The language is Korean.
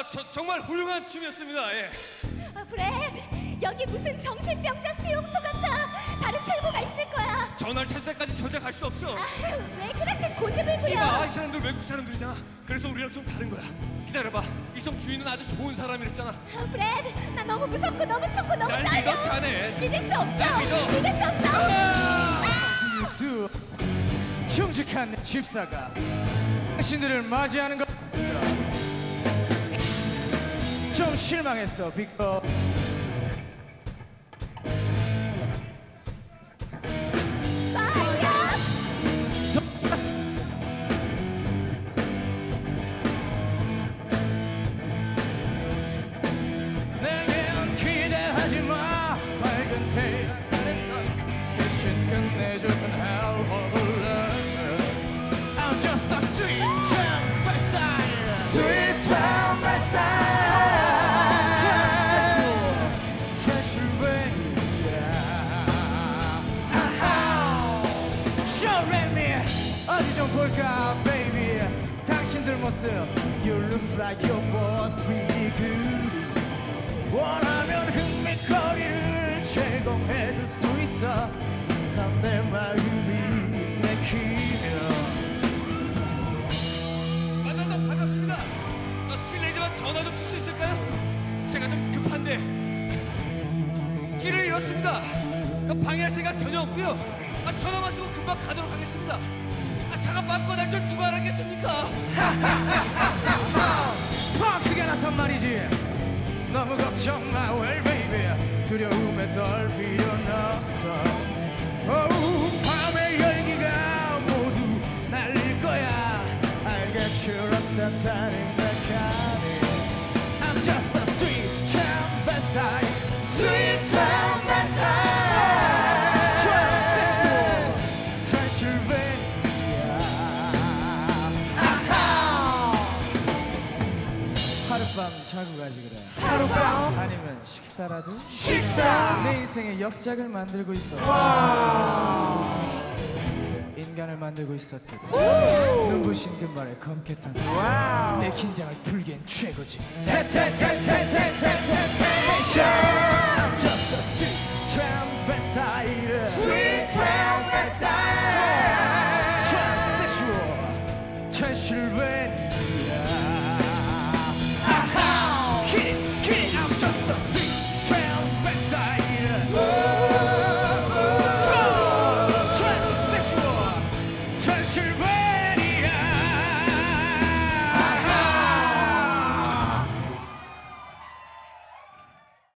정말 훌륭한 춤이었습니다. 예. 브래드, 여기 무슨 정신병자 수용소 같아. 다른 출구가 있을 거야. 전화를 찾을 때까지 저자 갈 수 없어. 왜 그렇게 고집을 부려? 이 사람들 외국 사람들이잖아. 그래서 우리랑 좀 다른 거야. 기다려봐. 이 섬 주인은 아주 좋은 사람이랬잖아. 브래드, 나 너무 무섭고 너무 춥고 너무 날 떨려. 믿어, 자네. 믿을 수 없어. 날 믿어. 믿을 수 없어. 충직한 집사가 당신들을 맞이하는 것. 좀 실망했어, 빅터. 내겐 기대하지 마. 밝은 태양 아래서 대신 끝내주는 hell of a love. I'm just a sweet transvestite. Sweet transvestite. 어디 좀 볼까, baby. 당신들 모습. You looks like your boss pretty good. 원하면 흥미거리를 제공해줄 수 있어. 단 내 마음이 내키면. 만나서 반갑습니다. 실례지만 전화 좀 줄 수 있을까요? 제가 좀 급한데 길을 잃었습니다. 방해할 생각 전혀 없고요. 전화만 쓰고 금방 가도록 하겠습니다. 차가 막고 날 줄 누가 알았겠습니까? 펑크가 나탄 말이지. 너무 걱정 마, well baby. 두려움에 떨 필요는 없어. 밤의 열기가 모두 날릴 거야. I'll get you lost and turning back on it. I'm just a sweet transvestite. Sweet transvestite. 하룻밤 자고 가지 그래. 하룻밤? 아니면 식사라도? 식사! 내 인생의 역작을 만들고 있어. 인간을 만들고 있었거든. 눈부신 금발의 검게 탄 내 긴장을 풀기엔 최고지. 텐션.